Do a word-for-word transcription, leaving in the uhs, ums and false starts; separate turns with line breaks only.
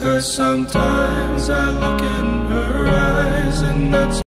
'cause sometimes I look in her eyes and that's